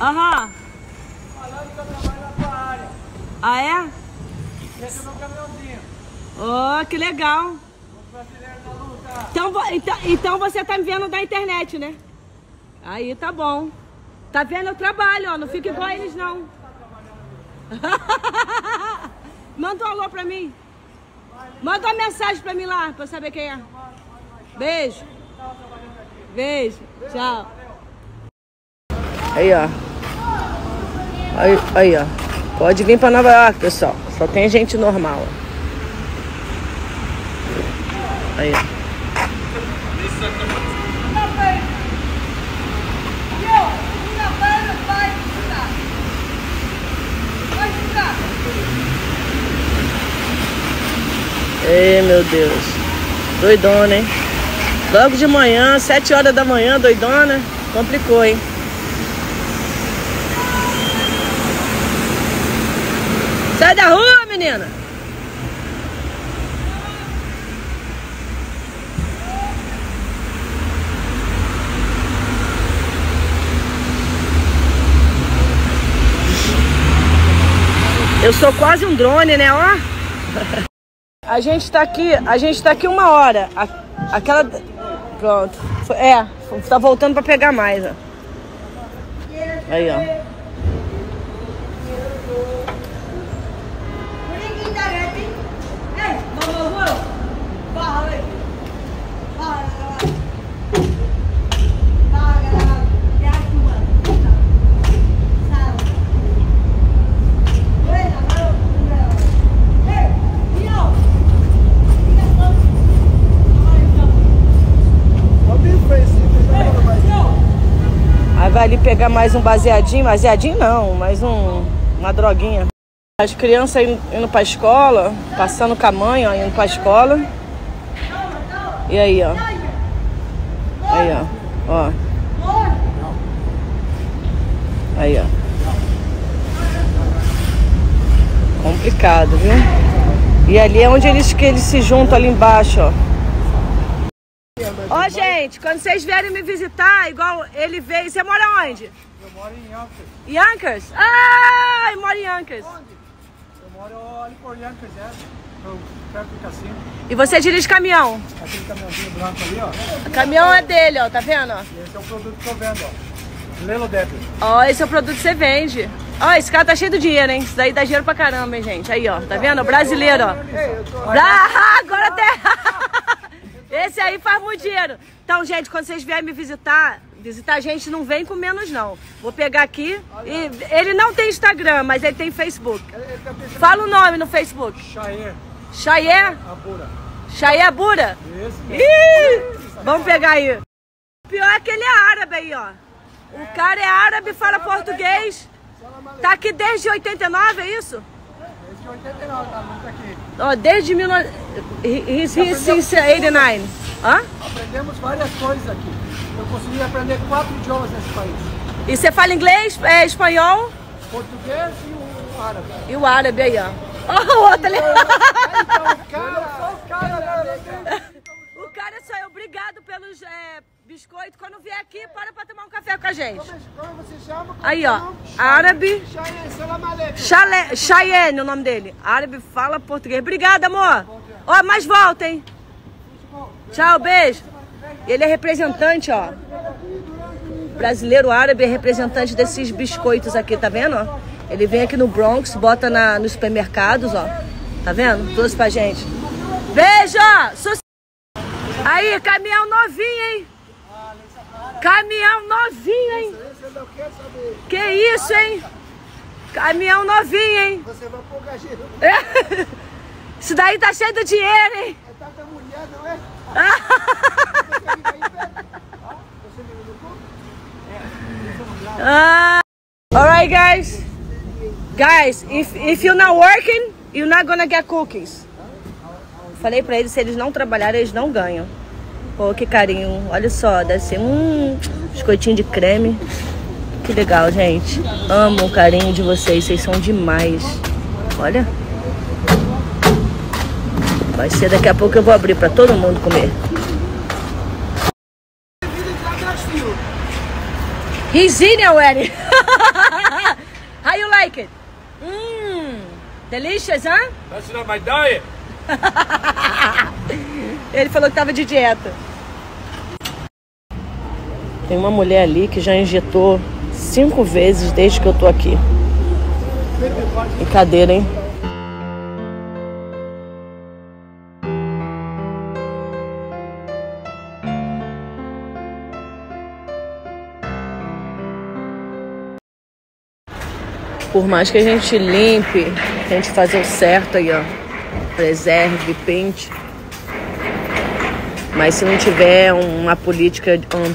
Aham. Falando que eu trabalho na tua área. Ah, é? Esse é o meu caminhãozinho. Oh, que legal. Os brasileiros da luta. Então você tá me vendo da internet, né? Aí tá bom. Tá vendo? Eu trabalho, ó. Não fica igual a eles, não. Manda um alô pra mim. Manda uma mensagem pra mim lá, pra eu saber quem é. Beijo. Beijo. Tchau. Aí, ó. Aí, ó. Pode vir pra Nova York, pessoal. Só tem gente normal. Aí, ó. Ei, meu Deus. Doidona, hein? Logo de manhã, 7 horas da manhã, doidona. Complicou, hein? Sai da rua, menina! Eu sou quase um drone, né, ó? A gente tá aqui 1 hora. Aquela... Pronto. Tá voltando pra pegar mais, ó. Aí, ó. Aí vai ali pegar mais um baseadinho não, mais uma droguinha. As crianças indo pra escola, passando com a mãe, ó, indo pra escola. E aí, ó. Aí, ó. Aí, ó. Complicado, viu? E ali é onde eles se juntam ali embaixo, ó. Ó, gente, quando vocês vierem me visitar, igual ele veio... Você mora onde? Eu moro em Yonkers. Yonkers? Ah, eu moro em Yonkers. Onde? Eu moro ali por Yonkers, perto do cassino. E você dirige caminhão? Aquele caminhãozinho branco ali, ó. O caminhão é dele, ó, tá vendo? Ó? E esse é o produto que eu vendo, ó. Lelo Débio. Ó, esse é o produto que você vende. Ó, esse cara tá cheio de dinheiro, hein? Isso daí dá dinheiro pra caramba, hein, gente? Aí, ó, tá vendo? Brasileiro, ó. Agora até... Esse aí faz muito dinheiro. Então, gente, quando vocês vierem me visitar a gente, não vem com menos, não. Vou pegar aqui. E ele não tem Instagram, mas ele tem Facebook. Fala o nome no Facebook. Chayer Abura. Chayer Abura? Isso. Vamos pegar aí. O pior é que ele é árabe aí, ó. O cara é árabe, fala português. Tá aqui desde 89, é isso? Desde 89, tá muito aqui. Ó, desde 1989. Hã? Aprendemos várias coisas aqui. Eu consegui aprender 4 idiomas nesse país. E você fala inglês, espanhol? Português e o árabe. E o árabe aí, ó. Ó, o outro ali. O cara sou eu. Obrigado pelos biscoitos. Quando vier aqui, para pra tomar um café com a gente. Como você chama? Aí, ó. Árabe. Cheyenne, o nome dele. Árabe fala português. Obrigada, amor. Ó, mais volta, hein? Tchau, beijo. Ele é representante, ó. Brasileiro árabe é representante desses biscoitos aqui, tá vendo? Ó? Ele vem aqui no Bronx, bota nos supermercados, ó. Tá vendo? Trouxe pra gente. Beijo! Aí, caminhão novinho, hein? Caminhão novinho, hein? Que isso, hein? Caminhão novinho, hein? Você vai pôr gajeiro. Isso daí tá cheio de dinheiro, hein? É tanta mulher, não é? Alright, guys. Guys, if you're not working, you're not gonna get cookies. Falei pra eles, se eles não trabalharem, eles não ganham. Pô, que carinho. Olha só, deve ser biscoitinho de creme. Que legal, gente. Amo o carinho de vocês, vocês são demais. Olha. Vai ser daqui a pouco, eu vou abrir pra todo mundo comer. He's in already. How you like it? Delicious, huh? That's not my diet. Ele falou que tava de dieta. Tem uma mulher ali que já injetou 5 vezes desde que eu tô aqui. Brincadeira, hein? Por mais que a gente limpe, tente fazer o certo aí, ó. Preserve, pinte. Mas se não tiver uma política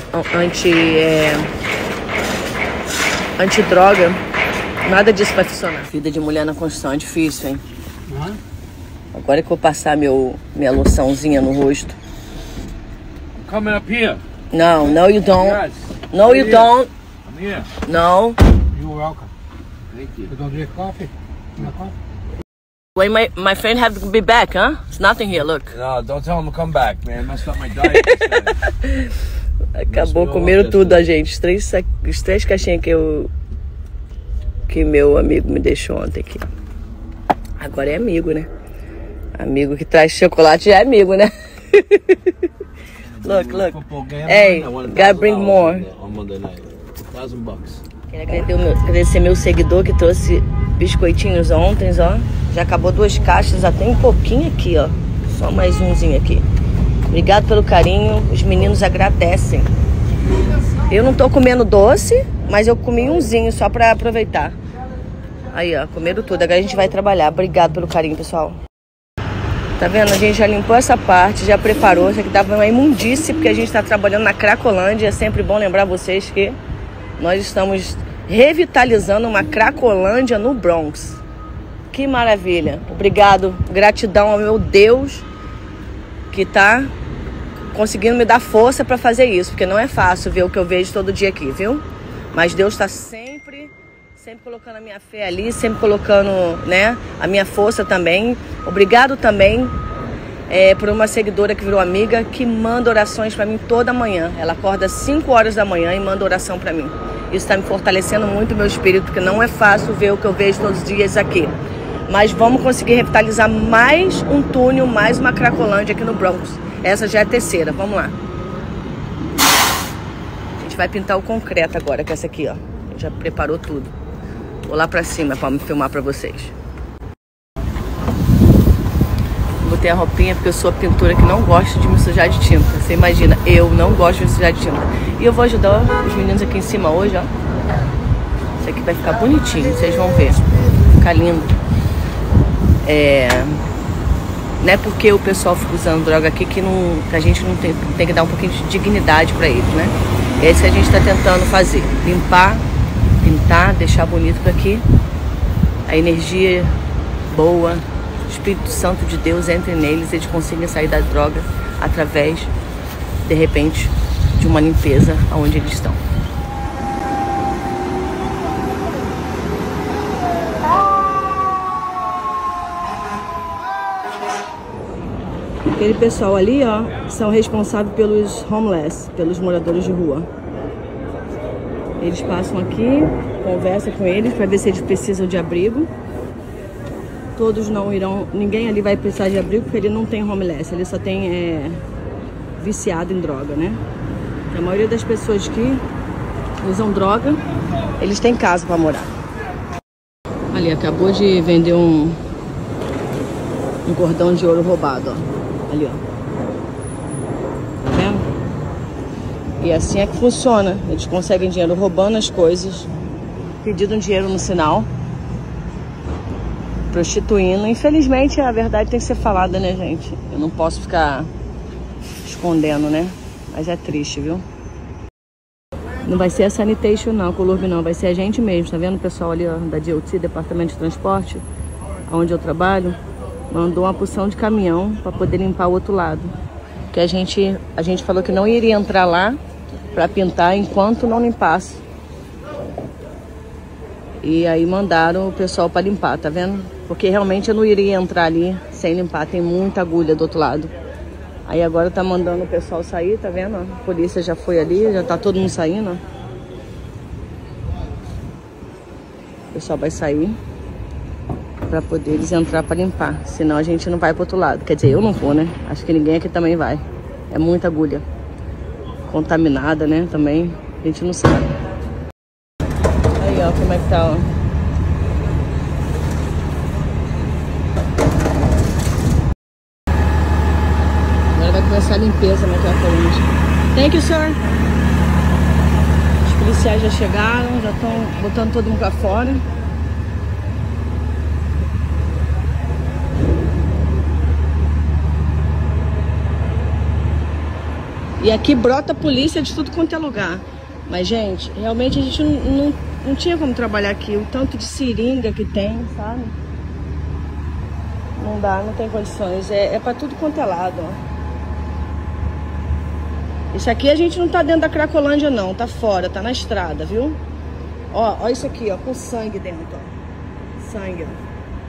antidroga, nada disso vai funcionar. Vida de mulher na construção é difícil, hein? Agora que eu vou passar minha loçãozinha no rosto. Coming up here. No, no you don't. Yes. No you don't. I'm here. No. You're welcome. Thank you. You don't drink coffee? No coffee? Wait, my friend have to be back, huh? There's nothing here, look. No, don't tell him to come back, man. Messed up my diet. Acabou, comeram tudo a gente. Os três caixinhas que meu amigo me deixou ontem aqui. Agora é amigo, né? Amigo que traz chocolate já é amigo, né? Look. Hey, gotta bring more. On Monday night. $1,000. Quero agradecer meu seguidor que trouxe biscoitinhos ontem, ó. Já acabou 2 caixas, até um pouquinho aqui, ó. Só mais umzinho aqui. Obrigado pelo carinho, os meninos agradecem. Eu não tô comendo doce, mas eu comi umzinho só pra aproveitar. Aí, ó, comeram tudo. Agora a gente vai trabalhar. Obrigado pelo carinho, pessoal. Tá vendo? A gente já limpou essa parte, já preparou. Isso aqui dava uma imundície, porque a gente tá trabalhando na Cracolândia. É sempre bom lembrar vocês que nós estamos revitalizando uma Cracolândia no Bronx. Que maravilha. Obrigado, gratidão ao meu Deus que tá conseguindo me dar força para fazer isso, porque não é fácil ver o que eu vejo todo dia aqui, viu? Mas Deus está sempre colocando a minha fé ali, sempre colocando, né, a minha força também. Obrigado também por uma seguidora que virou amiga, que manda orações para mim toda manhã. Ela acorda às 5 horas da manhã e manda oração para mim. Isso está me fortalecendo muito o meu espírito, porque não é fácil ver o que eu vejo todos os dias aqui. Mas vamos conseguir revitalizar mais um túnel, mais uma Cracolândia aqui no Bronx. Essa já é a 3ª, vamos lá. A gente vai pintar o concreto agora, com essa aqui, ó. Já preparou tudo. Vou lá pra cima pra me filmar pra vocês. Botei a roupinha porque eu sou a pintora que não gosta de me sujar de tinta. Você imagina, eu não gosto de me sujar de tinta. E eu vou ajudar os meninos aqui em cima hoje, ó. Isso aqui vai ficar bonitinho, vocês vão ver. Ficar lindo. Não é porque o pessoal fica usando droga aqui que a gente não tem que dar um pouquinho de dignidade pra eles, né? É isso que a gente tá tentando fazer. Limpar, pintar, deixar bonito por aqui. A energia boa, o Espírito Santo de Deus entre neles, eles consigam sair da droga através, de repente, de uma limpeza onde eles estão. Aquele pessoal ali, ó, são responsáveis pelos homeless, pelos moradores de rua. Eles passam aqui, conversam com eles para ver se eles precisam de abrigo. Todos não irão, ninguém ali vai precisar de abrigo porque ele não tem homeless, ele só tem viciado em droga, né? A maioria das pessoas que usam droga, eles têm casa para morar. Ali, acabou de vender um cordão de ouro roubado, ó. Ali, ó. Tá vendo? E assim é que funciona. Eles conseguem dinheiro roubando as coisas, pedindo dinheiro no sinal, prostituindo. Infelizmente, a verdade tem que ser falada, né, gente? Eu não posso ficar escondendo, né? Mas é triste, viu? Não vai ser a Sanitation, não, Colurbe, não. Vai ser a gente mesmo. Tá vendo o pessoal ali, ó, da DOT, Departamento de Transporte, onde eu trabalho? Mandou uma porção de caminhão para poder limpar o outro lado. Que a gente falou que não iria entrar lá para pintar enquanto não limpasse. E aí mandaram o pessoal para limpar, tá vendo? Porque realmente eu não iria entrar ali sem limpar. Tem muita agulha do outro lado. Aí agora tá mandando o pessoal sair, tá vendo? A polícia já foi ali, já tá todo mundo saindo, ó. pessoal vai sair pra poder eles entrar pra limpar. Senão a gente não vai pro outro lado. Quer dizer, eu não vou, né? Acho que ninguém aqui também vai. É muita agulha. Contaminada, né? Também. A gente não sabe. Aí, ó, como é que tá, ó. Agora vai começar a limpeza naquela corrente. Thank you, sir. Os policiais já chegaram, já estão botando todo mundo pra fora. E aqui brota polícia de tudo quanto é lugar. Mas, gente, realmente a gente não tinha como trabalhar aqui. O tanto de seringa que tem, sabe? Não dá, não tem condições. É pra tudo quanto é lado, ó. Isso aqui a gente não tá dentro da Cracolândia, não. Tá fora, tá na estrada, viu? Ó isso aqui, ó, com sangue dentro, ó. Sangue, ó.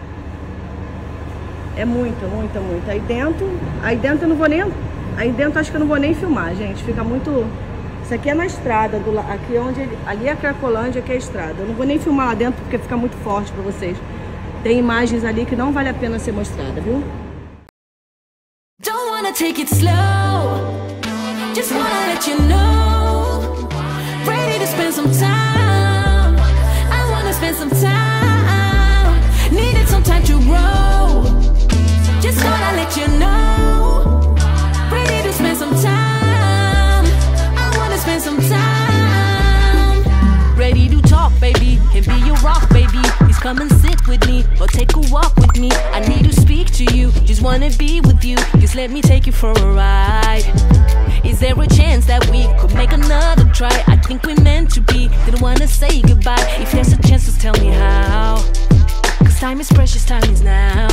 É muita. Aí dentro eu não vou nem... Aí dentro acho que eu não vou nem filmar, gente. Fica muito... Isso aqui é na estrada, aqui onde ali é a Cracolândia, aqui é a estrada. Eu não vou nem filmar lá dentro porque fica muito forte pra vocês. Tem imagens ali que não vale a pena ser mostrada, viu? Don't wanna take it slow. Just wanna let you know. Ready to spend some time. I wanna spend some time. Needed some time to grow. Just wanna let you know. Ready to spend some time. I wanna spend some time. Ready to talk, baby, and be your rock, baby. Please come and sit with me, or take a walk with me. I need to speak to you, just wanna be with you. Just let me take you for a ride. Is there a chance that we could make another try? I think we're meant to be, didn't wanna say goodbye. If there's a chance, just tell me how. Cause time is precious, time is now.